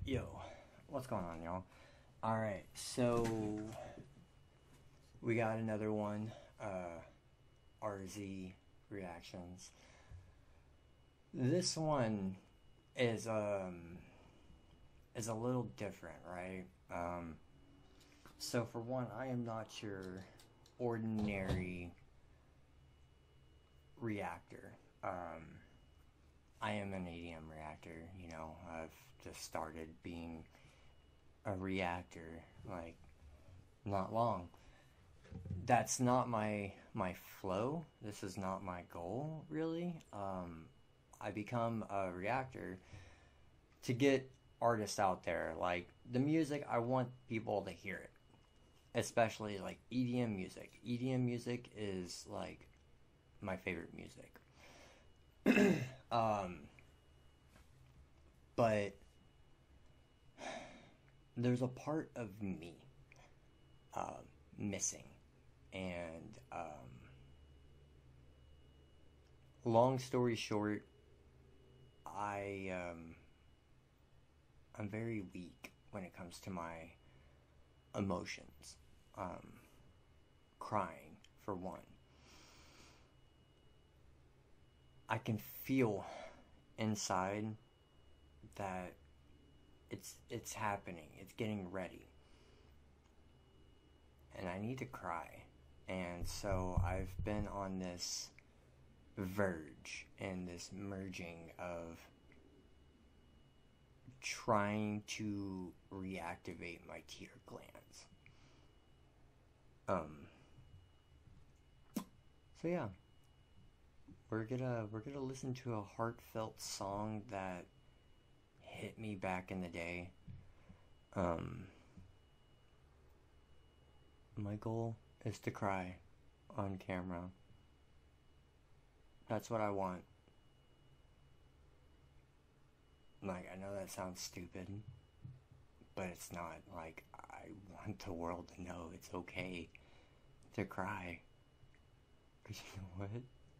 Yo, what's going on, y'all? Alright, so we got another one, RZ reactions. This one is a little different, right? So for one, I am not your ordinary reactor. I am an EDM reactor, you know. I've just started being a reactor, like, not long. That's not my flow. This is not my goal, really. I become a reactor to get artists out there. Like, the music, I want people to hear it. Especially, like, EDM music. EDM music is, like, my favorite music. But there's a part of me missing, and long story short, I'm very weak when it comes to my emotions. Crying, for one. I can feel inside that it's happening. It's getting ready. And I need to cry. And so I've been on this verge and this merging of trying to reactivate my tear glands. So yeah. We're gonna listen to a heartfelt song that hit me back in the day. My goal is to cry on camera. That's what I want. Like, I know that sounds stupid, but it's not. Like, I want the world to know it's okay to cry. 'Cause you know what?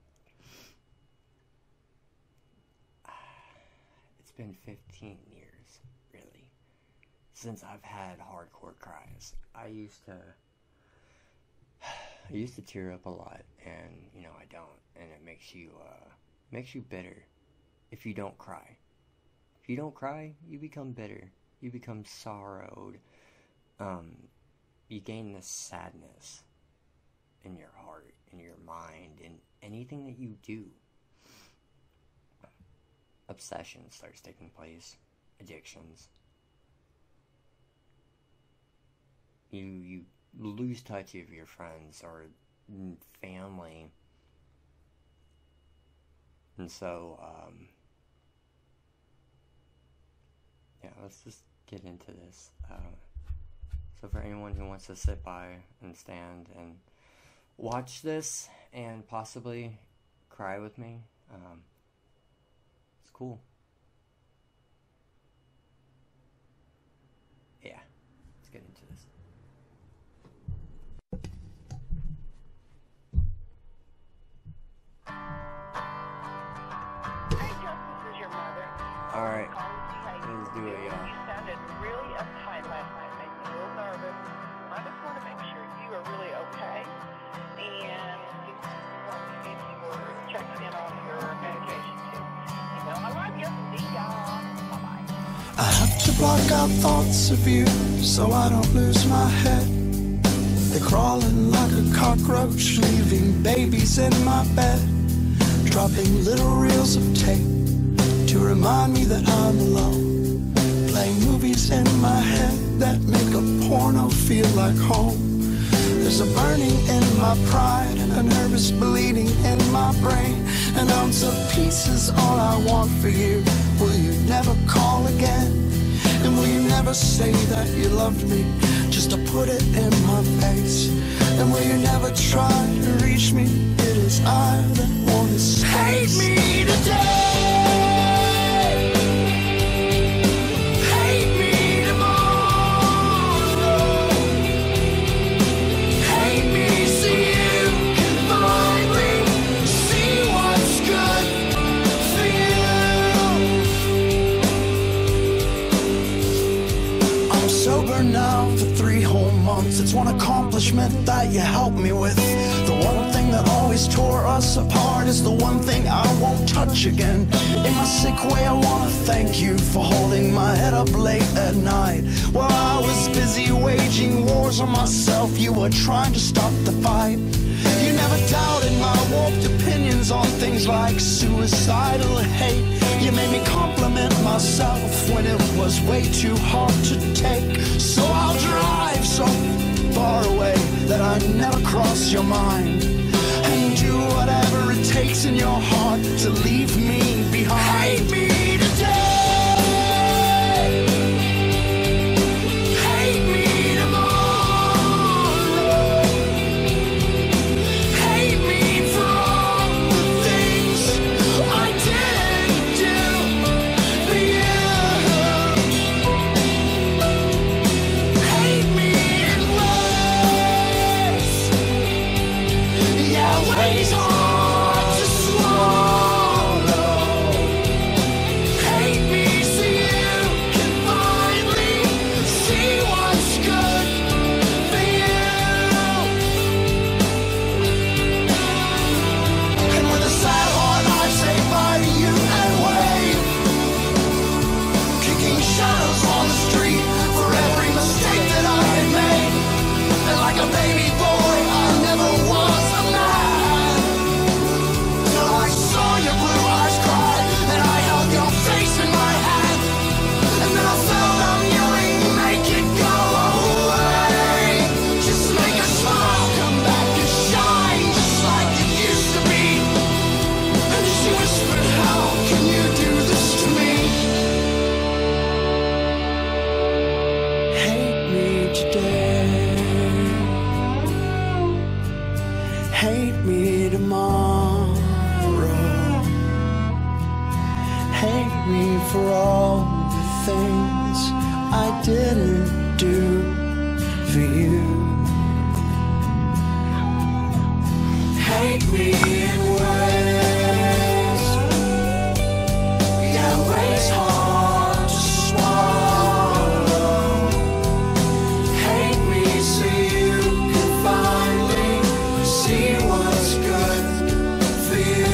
It's been 15 years, really, since I've had hardcore cries. I used to tear up a lot, and, you know, I don't, and it makes you bitter if you don't cry. If you don't cry, you become bitter. You become sorrowed. You gain this sadness in your heart, in your mind, in anything that you do. Obsession starts taking place. Addictions. You lose touch of your friends or family. And so, yeah, let's just get into this. So for anyone who wants to sit by and stand and watch this and possibly cry with me, it's cool. Yeah, let's get into this. Hey, Jess, this is your mother. Alright, Let's do it, y'all. You sounded really uptight last night, made me a little nervous. I just want to make sure you are really okay. And just want to see if you were checking in on your medication, too. You know, I love you. See y'all. Bye-bye. I have to block out thoughts of you so I don't lose my head. They're crawling like a cockroach, leaving babies in my bed, dropping little reels of tape to remind me that I'm alone, playing movies in my head that make a porno feel like home. There's a burning in my pride and a nervous bleeding in my brain. An ounce of peace is all I want for you. Will you never call again? And will you never say that you loved me just to put it in my face? And will you never try to reach me? It is I that want to say, hate me today. Hate me tomorrow. Hate me so you can finally see what's good for you. together now for 3 whole months. It's one accomplishment that you helped me with. The one thing that always tore us apart is the one thing I won't touch again. In my sick way, I wanna thank you for holding my head up late at night. While I was busy waging wars on myself, you were trying to stop the fight. You never doubted my warped opinions on things like suicidal hate. You made me compliment myself when it was way too hard to take. So I'll drive so far away that I never cross your mind, and do whatever it takes in your heart to leave me behind. Hate me today. Hate me tomorrow. Hate me for all the things I didn't do for you. Hate me in ways, yeah, ways hard to swallow. Hate me so you can finally see what's good for you. And with a sad heart I say bye to you and wave, kicking shadows on the street for every mistake that I had made. And like a baby boy I never was a man, till I saw your blue eyes cry and I held your face in my hand. And then I felt I'm yelling, make it go away. Just make a smile come back and shine just like it used to be. And she whispered, how can you do this to me? Hate me today. Hate me tomorrow. Hate me for all the things I didn't do for you. Hate me in ways, yeah, ways hard to swallow. Hate me so you can finally see what's good for you.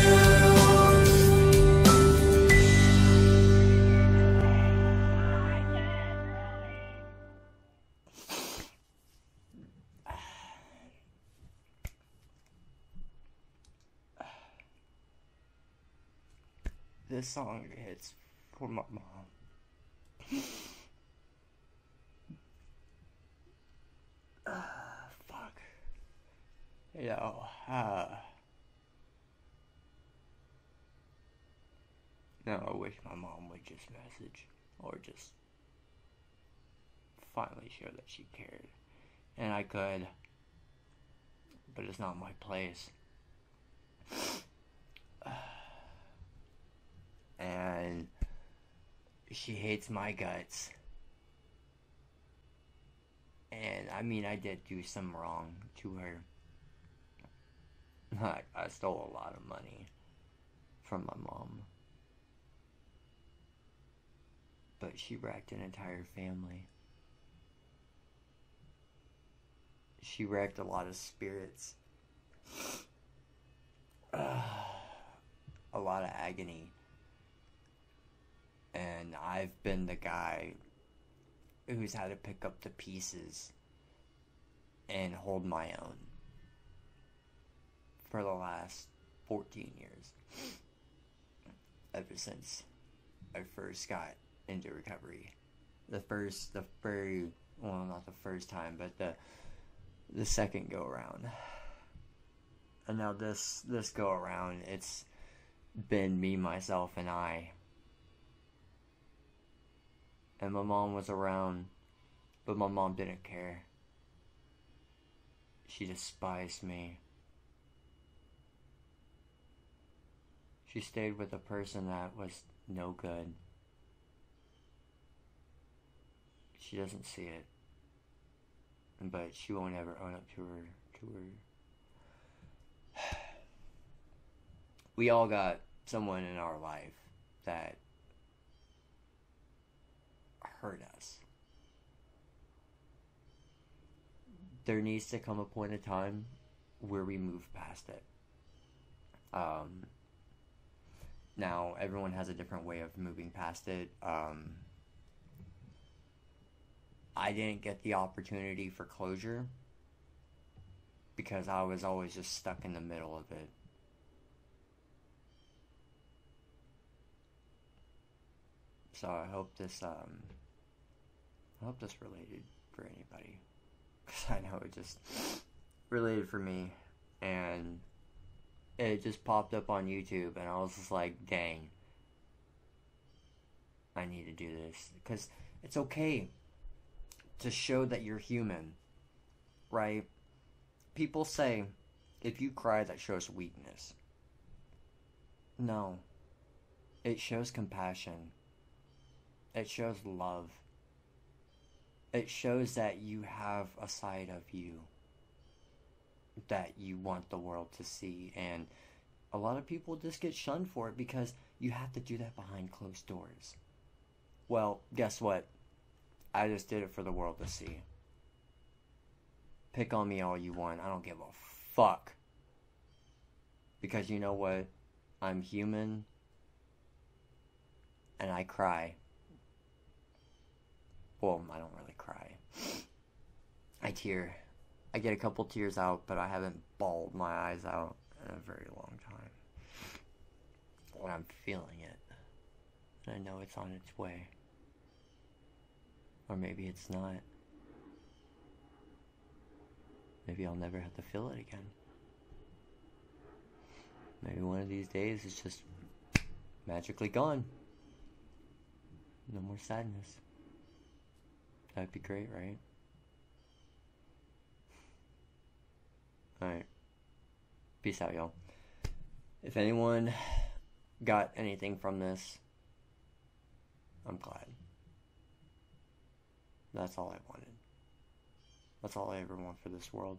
This song hits for my mom. Fuck. You know, no, I wish my mom would just message or just finally show that she cared. And I could, but it's not my place. And she hates my guts. And I mean, I did do some wrong to her. I stole a lot of money from my mom. But she wrecked an entire family. She wrecked a lot of spirits. A lot of agony. And I've been the guy who's had to pick up the pieces and hold my own for the last 14 years. Ever since I first got into recovery. Not the first time, but the second go around. And now this go around, it's been me, myself, and I. And my mom was around, but my mom didn't care. She despised me. She stayed with a person that was no good. She doesn't see it, but she won't ever own up to her. We all got someone in our life that hurt us. there needs to come a point in time where we move past it. Now, everyone has a different way of moving past it. I didn't get the opportunity for closure because I was always just stuck in the middle of it. So I hope this related for anybody, because I know it just related for me, and it just popped up on YouTube, and I was just like, dang, I need to do this, because it's okay to show that you're human, right? People say, if you cry, that shows weakness. No. It shows compassion. It shows love. It shows that you have a side of you that you want the world to see. And a lot of people just get shunned for it because you have to do that behind closed doors. Well, guess what? I just did it for the world to see. Pick on me all you want. I don't give a fuck. Because you know what? I'm human. And I cry. Well, I don't really cry. I tear. I get a couple tears out, but I haven't bawled my eyes out in a very long time. But I'm feeling it. And I know it's on its way. Or maybe it's not. Maybe I'll never have to feel it again. Maybe one of these days it's just magically gone. No more sadness. That'd be great, right? Alright. Peace out, y'all. If anyone got anything from this, I'm glad. That's all I wanted. That's all I ever want for this world.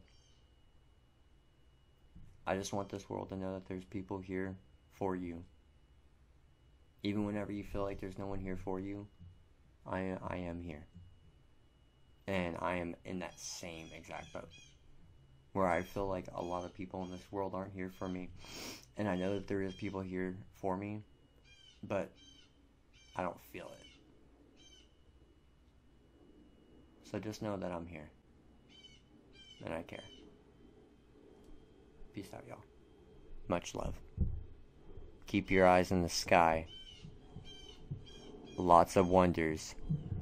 I just want this world to know that there's people here for you. Even whenever you feel like there's no one here for you, I am here. And I am in that same exact boat. Where I feel like a lot of people in this world aren't here for me. And I know that there is people here for me, but I don't feel it. So just know that I'm here. And I care. Peace out, y'all. Much love. Keep your eyes in the sky. Lots of wonders